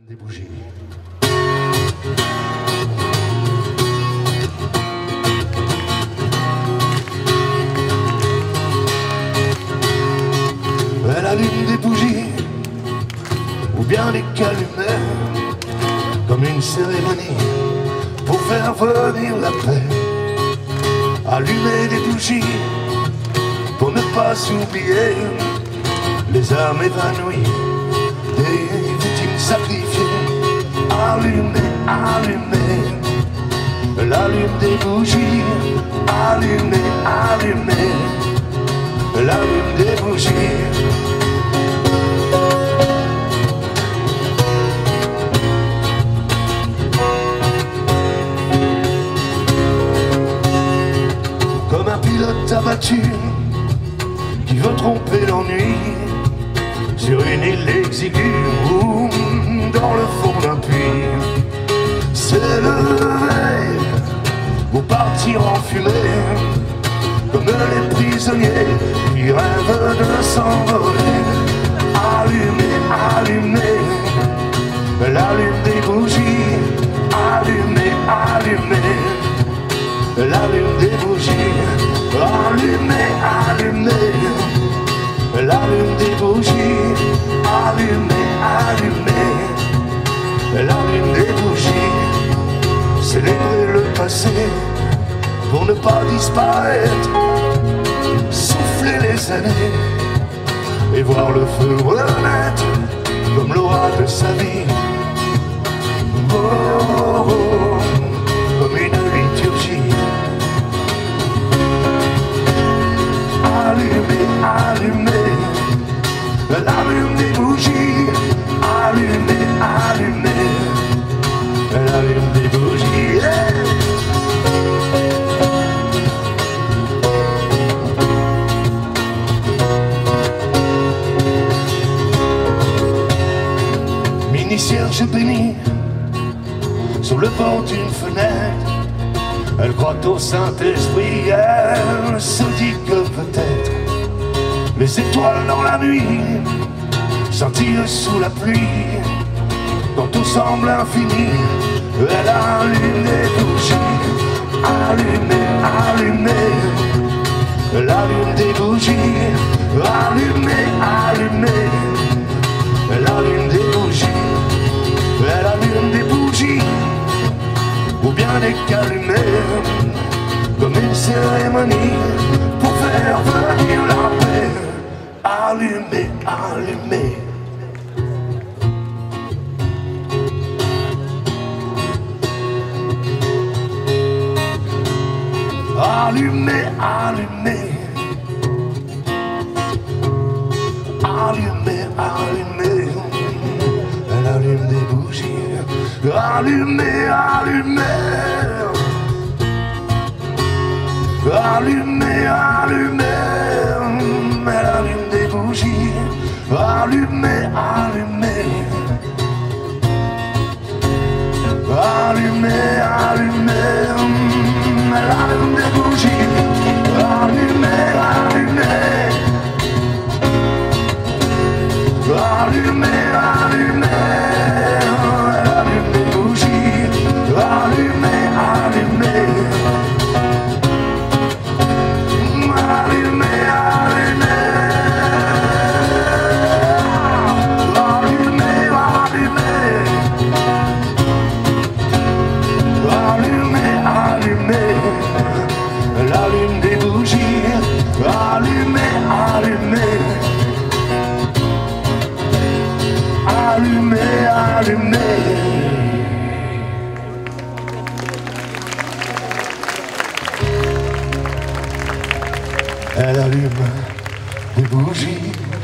Des bougies. Elle allume des bougies ou bien des calumets, comme une cérémonie pour faire venir la paix. Allumer des bougies pour ne pas s'oublier les âmes évanouies, des victimes sacrifiées. Allumer, allumer, elle allume des bougies. Allumer, allumer, elle allume des bougies. Comme un pilote abattu qui veut tromper l'ennui sur une île exiguë ou dans le fond d'un puits, s'élever ou partir en fumée comme les prisonniers qui rêvent de s'envoler. Allumer, allumer, elle allume des bougies. Allumer, allumer, elle allume des bougies. Allumer, allumer, elle allume des bougies. Allumer, allumer, elle allume des bougies. Célébrer le passé pour ne pas disparaître, souffler les années et voir le feu renaître comme l'aura de sa vie. Oh, oh, oh, comme une liturgie. Allumer, allumer, elle allume des bougies. Allumer, allumer, elle allume des bougies. Yeah. Mini-cierge bénie sur le bord d'une fenêtre, elle croit au Saint-Esprit, elle se dit que peut-être les étoiles dans la nuit scintillent sous la pluie. Quand tout semble infini, elle allume des bougies. Allumer, allumer, elle allume des bougies. Allumer, allumer, elle allume des bougies. Elle allume des bougies ou bien des calumets, comme une cérémonie pour faire venir la paix. Allumer, allumer, allumer, allumer, allumer, allumer, elle allume des bougies. Allumer, allumer, allumer, allumer, elle allume des bougies. Allumer, allumer, allumer, allumer, elle allume des bougies. Allumer, allumer, allumer, allumer, elle allume des bougies. Allumer, allumer, allumer, allumer, allumer, allumer, elle allume des bougies. Allumer, allumer, allumer, allumer. Elle allume des bougies.